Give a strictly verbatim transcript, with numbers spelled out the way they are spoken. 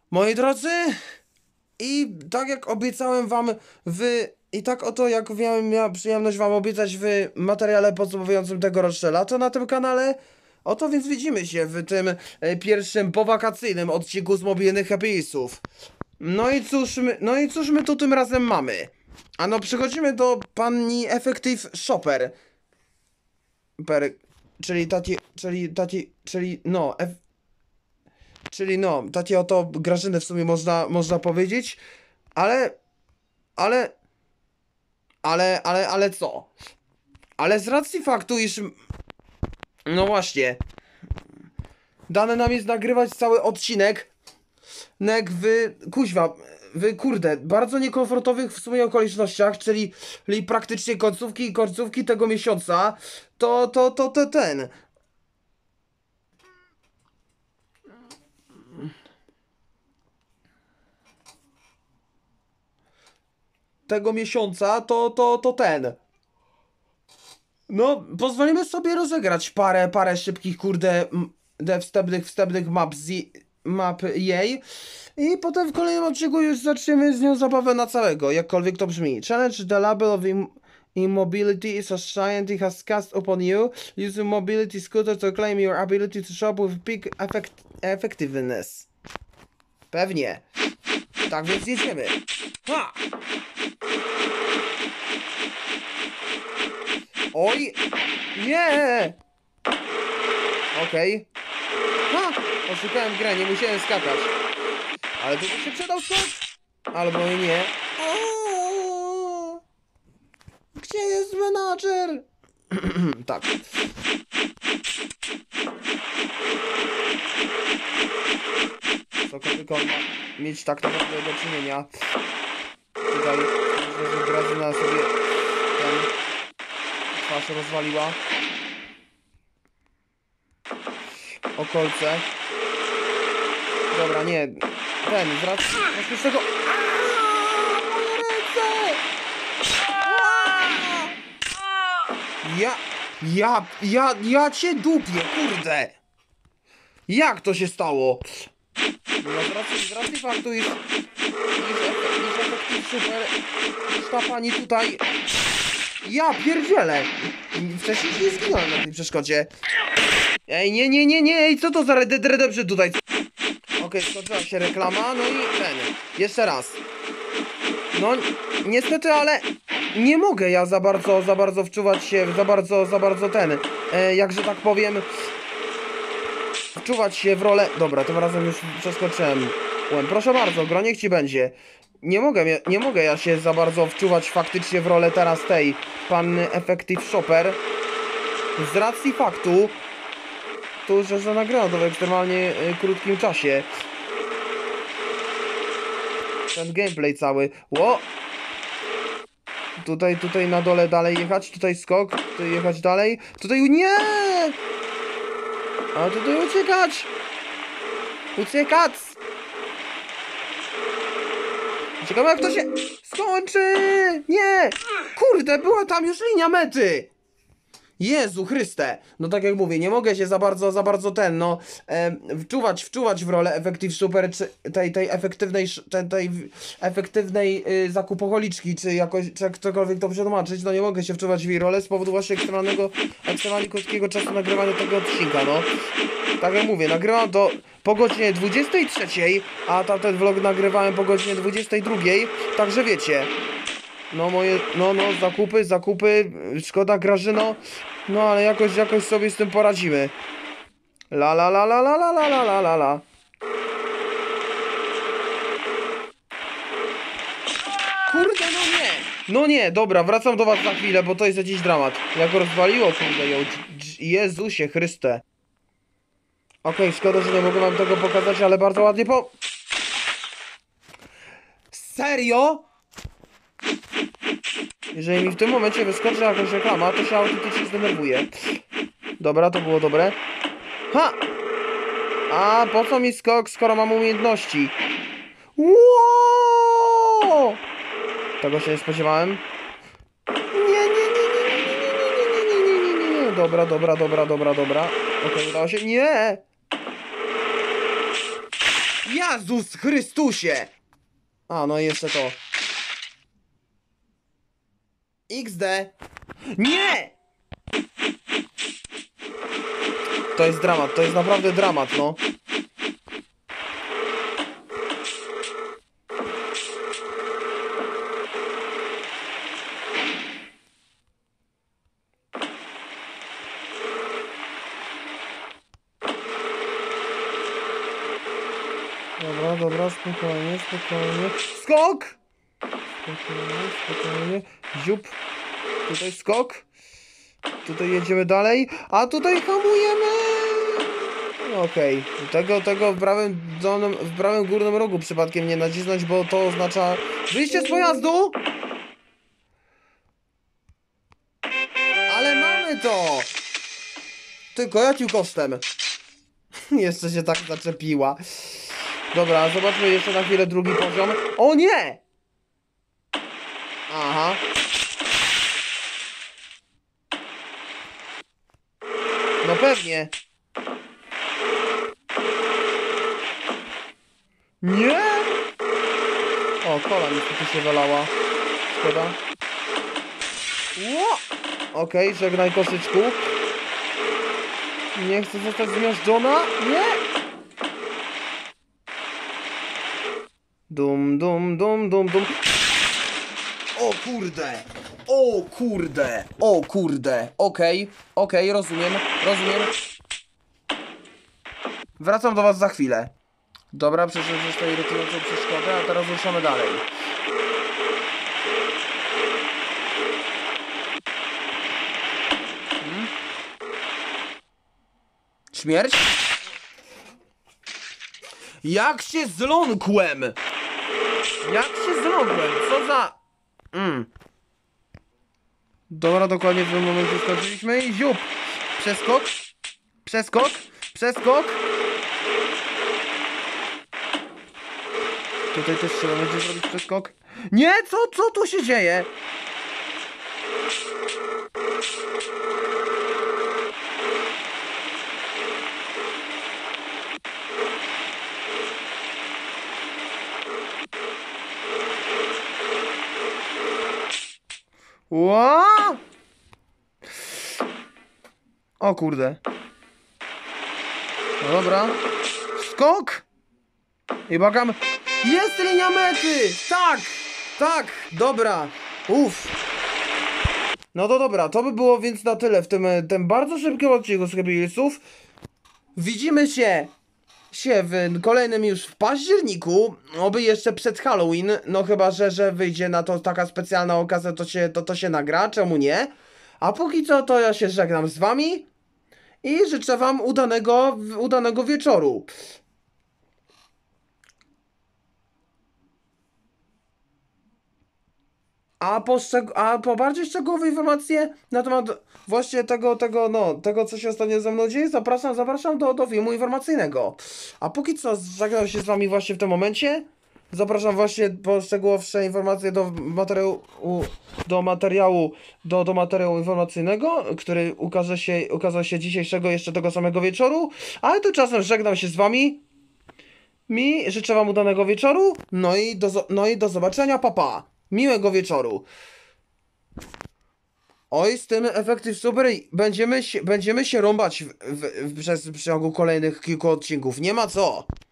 Moi drodzy, i tak jak obiecałem wam w... I tak oto jak miałem miała przyjemność wam obiecać w materiale podsumowującym tegoroczne lato na tym kanale, oto więc widzimy się w tym e, pierwszym powakacyjnym odcinku z mobilnych happy'sów. No i cóż my, no i cóż my tu tym razem mamy? Ano przechodzimy do pani Effective Shopper. Per, czyli tati, czyli tati, czyli no, F, czyli no, tati oto Grażynę w sumie można, można powiedzieć, ale, ale, ale, ale, ale co? Ale z racji faktu, iż, no właśnie, dane nam jest nagrywać cały odcinek, nek w, kuźwa, w kurde, bardzo niekomfortowych w sumie okolicznościach, czyli, czyli praktycznie końcówki końcówki tego miesiąca, to, to, to, to ten... tego miesiąca, to, to, to ten. No, pozwolimy sobie rozegrać parę, parę szybkich, kurde, de wstępnych, wstępnych map, z, map jej. I potem w kolejnym odcinku już zaczniemy z nią zabawę na całego, jakkolwiek to brzmi. Challenge the label of im immobility society has cast upon you. Use mobility scooter to claim your ability to shop with peak effect effectiveness. Pewnie. Tak więc jedziemy. Ha! Oj! Nie! Okej. Okay. Ha! Oszukałem grę, nie musiałem skakać. Ale to by się przydał skok? Albo i nie. O! Gdzie jest menadżer? Tak. Cokolwiek on ma mieć tak naprawdę do czynienia. Tutaj, że Grażyna sobie ten twarz rozwaliła. Okolce. Dobra, nie. Ten, wrac... z tego... Moje ręce! Ja... Ja... Ja... Ja cię dupię, kurde! Jak to się stało? No z racji, z racji faktu, iż... Iż super... Ta pani tutaj... Ja pierdzielę! Wcześniej nie zginąłem na tej przeszkodzie. Ej, nie, nie, nie, nie, ej, co to za Red Dead Redemption tutaj? Okej, okay, skończyła się reklama, no i ten, jeszcze raz. No, niestety, ale nie mogę ja za bardzo, za bardzo wczuwać się, za bardzo, za bardzo ten, e, jakże tak powiem, wczuwać się w rolę... Dobra, tym razem już przeskoczyłem. Proszę bardzo, gro, niech ci będzie. Nie mogę, nie mogę ja się za bardzo wczuwać faktycznie w rolę teraz tej panny Effective Shopper. Z racji faktu, to że, że nagrano to w ekstremalnie y, krótkim czasie. Ten gameplay cały. Ło! Tutaj, tutaj na dole dalej jechać, tutaj skok, tutaj jechać dalej. Tutaj nie! A tutaj uciekać! Uciekać! Ciekawe jak to się skończy! Nie! Kurde, była tam już linia mety! Jezu Chryste! No tak jak mówię, nie mogę się za bardzo, za bardzo ten, no e, wczuwać, wczuwać w rolę Effective Super, czy tej, tej efektywnej, tej, tej efektywnej y, zakupoholiczki, czy jakoś, czy jak cokolwiek to przetłumaczyć, no nie mogę się wczuwać w jej rolę z powodu właśnie ekstremalnego, ekstremalnie krótkiego czasu nagrywania tego odcinka, no. Tak jak mówię, nagrywam to po godzinie dwudziestej trzeciej, a tamten vlog nagrywałem po godzinie dwudziestej drugiej, także wiecie. No moje, no no, zakupy, zakupy, szkoda Grażyno, no ale jakoś, jakoś sobie z tym poradzimy. La la la la la la la la la la la. Kurde, no nie! No nie, dobra, wracam do was za chwilę, bo to jest jakiś dramat. Jak rozwaliło, kurde, ją, Jezusie Chryste. Okej, okay, szkoda, że nie mogę wam tego pokazać, ale bardzo ładnie po... Serio? Jeżeli mi w tym momencie wyskoczy jakaś reklama, to się autentycznie zdenerwuję. Dobra, to było dobre. Ha! A po co mi skok, skoro mam umiejętności? Wow! Tego się nie spodziewałem. Nie, nie, nie, nie, nie, nie, nie, nie, nie, nie, nie. Dobra, dobra, dobra, dobra, dobra. Okej, udało się. Nie! Jezus Chrystusie! A, no i jeszcze to. iks de. Nie! To jest dramat, to jest naprawdę dramat, no. Dobra, dobra, spokojnie, spokojnie. Skok! Spokojnie, spokojnie. Ziup. Tutaj skok. Tutaj jedziemy dalej. A tutaj hamujemy. Okej. Okay. Tego, tego w prawym dolnym, w prawym górnym rogu przypadkiem nie nacisnąć, bo to oznacza wyjście z pojazdu. Ale mamy to! Tylko jakim kosztem? Jeszcze się tak zaczepiła. Dobra, zobaczmy jeszcze na chwilę drugi poziom. O nie! Aha. No pewnie. Nie! O, kola niestety się wylała. Szkoda. Ło! Okej, okay, żegnaj kosyczku. Nie chcę zostać zmiażdżona. Nie! Dum, dum, dum, dum, dum. O kurde! O kurde! O kurde! Okej, okay, okej, okay, rozumiem, rozumiem. Wracam do was za chwilę. Dobra, przeszedłem przez tę irytującą przeszkodę, a teraz ruszamy dalej. Hmm? Śmierć? Jak się zląkłem! Jak się zląkłem? Co za... Mm. Dobra, dokładnie w tym momencie skończyliśmy i ziup! Przeskok! Przeskok! Przeskok! Tutaj też trzeba będzie zrobić przeskok. Nie! Co? Co tu się dzieje? Ła! O kurde. No dobra. Skok! I bagam. Jest linia mety! Tak! Tak! Dobra! Uff! No to dobra, to by było więc na tyle w tym, tym bardzo szybkim odcinku z Happy Wheelsów. Widzimy się się w kolejnym już w październiku, oby jeszcze przed Halloween, no chyba, że, że wyjdzie na to taka specjalna okazja, to się, to, to się nagra, czemu nie? A póki co to ja się żegnam z wami i życzę wam udanego, udanego wieczoru. A po, a po bardziej szczegółowe informacje na temat właśnie tego, tego, no, tego co się ostatnio ze mną dzieje, zapraszam, zapraszam do, do filmu informacyjnego. A póki co żegnam się z wami właśnie w tym momencie. Zapraszam właśnie po szczegółowsze informacje do materiału, do materiału, do, do materiału informacyjnego, który ukaże się, ukazał się dzisiejszego jeszcze tego samego wieczoru. A tymczasem żegnam się z wami. Mi życzę wam udanego wieczoru. No i do, no i do zobaczenia, papa. Pa. Miłego wieczoru. Oj, z tym efektyw super. Będziemy się, będziemy się rąbać w, w, w, przez w ciągu kolejnych kilku odcinków. Nie ma co.